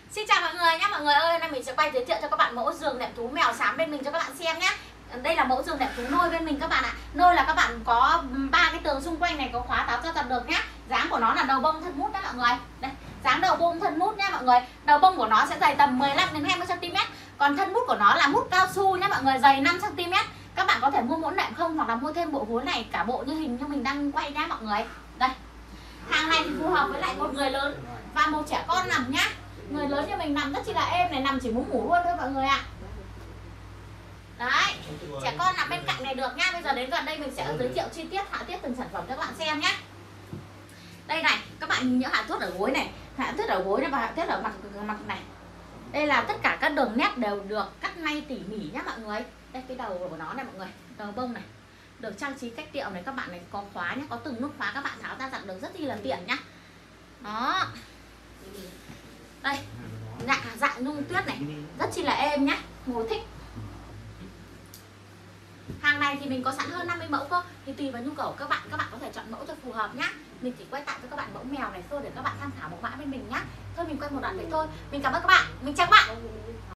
Xin chào mọi người nhé. Mọi người ơi, hôm nay mình sẽ quay giới thiệu cho các bạn mẫu giường đệm thú mèo xám bên mình cho các bạn xem nhé. Đây là mẫu giường đệm thú nôi bên mình các bạn ạ. Nôi là các bạn có 3 cái tường xung quanh này có khóa táo cho giặt được nhé. Dáng của nó là đầu bông thân mút đó mọi người. Đây, dáng đầu bông thân mút nhé mọi người. Đầu bông của nó sẽ dày tầm 15 đến 20 cm. Còn thân mút của nó là mút cao su nhé mọi người, dày 5 cm. Các bạn có thể mua mẫu đệm không hoặc là mua thêm bộ gối này cả bộ như hình như mình đang quay nhé mọi người. Đây. Hàng này thì phù hợp với lại một người lớn và một trẻ con nằm nhá. Người lớn như mình nằm rất chi là êm này, nằm chỉ muốn ngủ luôn thôi mọi người ạ. Đấy, trẻ con nằm bên cạnh này được nhá. Bây giờ đến gần đây mình sẽ giới thiệu chi tiết, họa tiết từng sản phẩm cho các bạn xem nhé. Đây này, các bạn nhìn những họa tiết ở gối này, họa tiết ở gối này và họa tiết ở mặt này. Đây là tất cả các đường nét đều được cắt may tỉ mỉ nhá mọi người. Đây cái đầu của nó này mọi người, đầu bông này. Được trang trí cách điệu này, các bạn này có khóa nhé, có từng nút khóa, các bạn tháo ra giặt được rất là tiện nhá. Đó. Đây, dạng nhung tuyết này, rất chi là êm nhá, ngồi thích. Hàng này thì mình có sẵn hơn 50 mẫu cơ, thì tùy vào nhu cầu của các bạn có thể chọn mẫu cho phù hợp nhá. Mình chỉ quay tặng cho các bạn mẫu mèo này thôi để các bạn tham khảo mẫu mã bên mình nhá. Thôi mình quay một đoạn vậy thôi. Mình cảm ơn các bạn, mình chào các bạn.